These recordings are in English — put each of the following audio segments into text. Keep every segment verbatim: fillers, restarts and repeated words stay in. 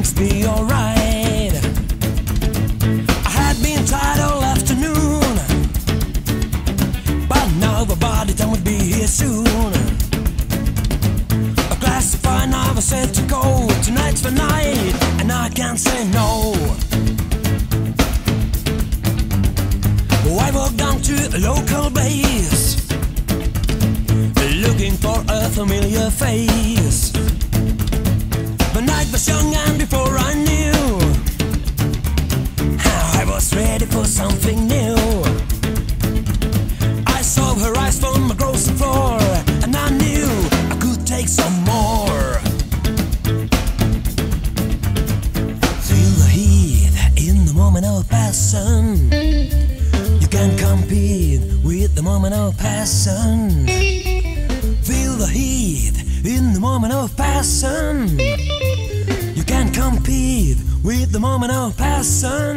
things be alright. I had been tired all afternoon, but now the body time would be here soon. A glass of wine, I was set to go. Tonight's the night, and I can't say no. I walked down to a local base, looking for a familiar face. The night was young, and before I knew, I was ready for something new. I saw her eyes from the grocery floor, and I knew I could take some more. Feel the heat in the moment of passion. You can't compete with the moment of passion. Feel the heat in the moment of passion. You can't compete with the moment of passion.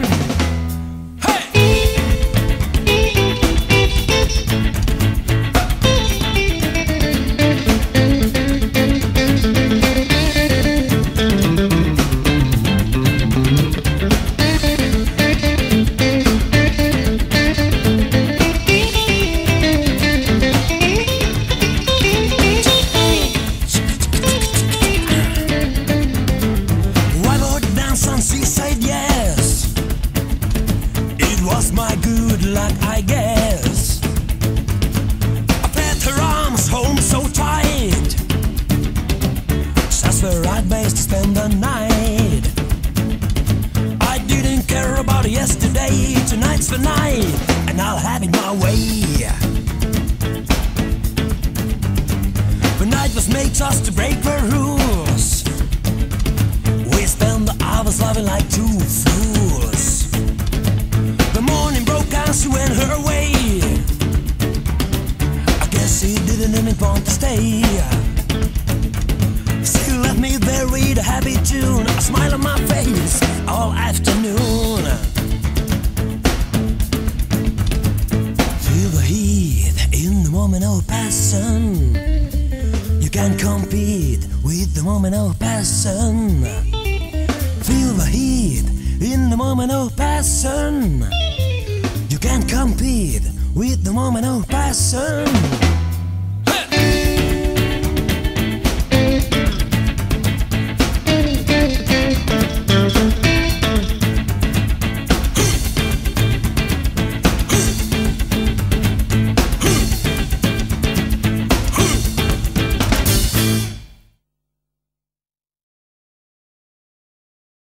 She said yes. It was my good luck, I guess. I felt her arms home so tight. Just the right place to spend the night. I didn't care about yesterday. Tonight's the night, and I'll have it my way. The night was made just to break the rules. I was loving like two fools. The morning broke and she went her way. I guess she didn't even want to stay. She left me there with a happy tune, a smile on my face all afternoon. Feel the heat in the moment of passion. You can't compete with the moment of passion. Feel the heat in the moment of passion. You can't compete with the moment of passion.